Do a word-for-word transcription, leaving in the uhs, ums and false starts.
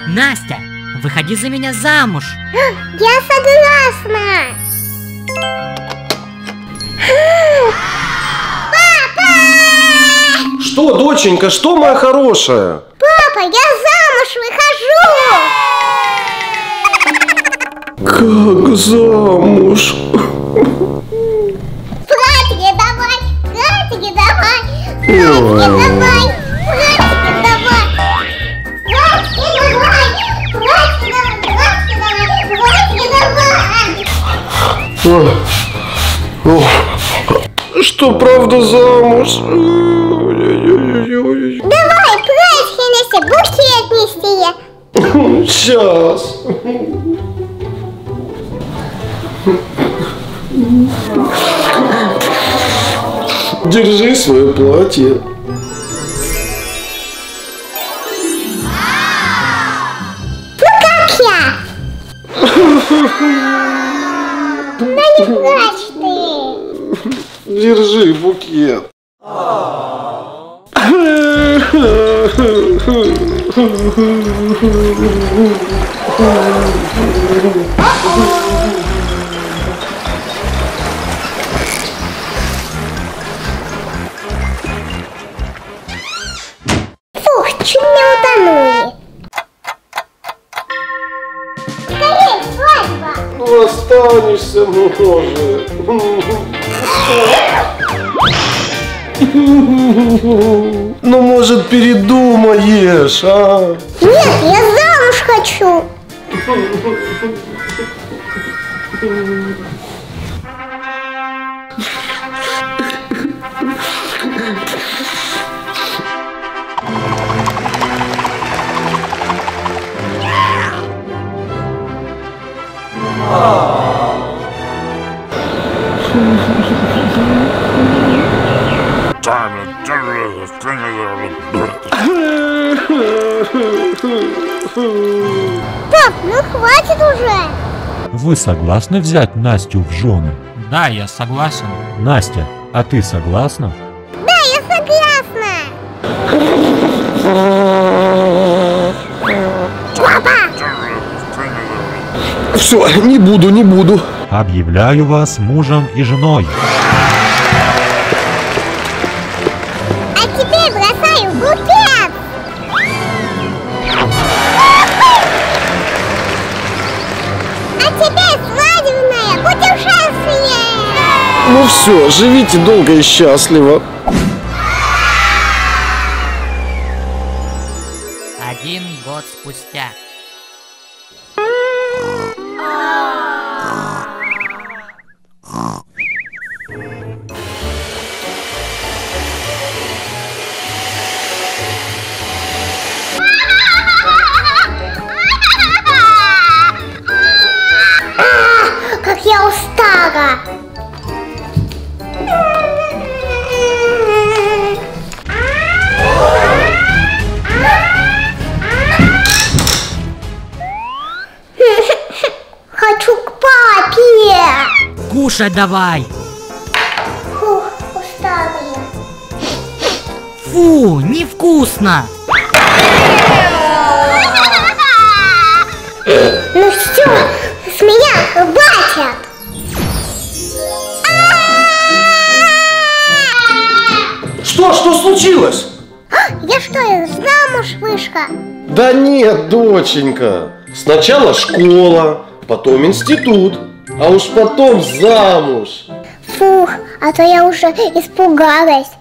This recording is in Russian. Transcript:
Настя, выходи за меня замуж. Я согласна. Папа! Что, доченька, что, моя хорошая? Папа, я замуж выхожу. Как замуж? Платье давай, платье давай, платье Ой. давай, платье давай, платье давай, платье давай, платье давай. Ой. Ой. Что, правда, замуж? Ой-ой-ой-ой. Давай платье неси, букет неси. Сейчас. Держи свое платье. Ну как я? Да не плачь ты. Держи букет. Фух, чуть не утонули. Скорей, свадьба. Ну, останешься, может. Ну, может, передумаешь, а? Нет, я замуж хочу. Пап, ну хватит уже. Вы согласны взять Настю в жены? Да, я согласен. Настя, а ты согласна? Да, я согласна. Папа! Все, не буду, не буду. Объявляю вас мужем и женой. А теперь бросаю букет. А теперь свадебное путешествие. Ну все, живите долго и счастливо. Один год спустя. Как я устала. Хочу к папе. Кушай давай. Фух, устала я. Фу, невкусно. Ну все, с меня хватит. Что, что случилось? Я что, замуж вышла? Да нет, доченька. Сначала школа, потом институт, а уж потом замуж. Фух, а то я уже испугалась.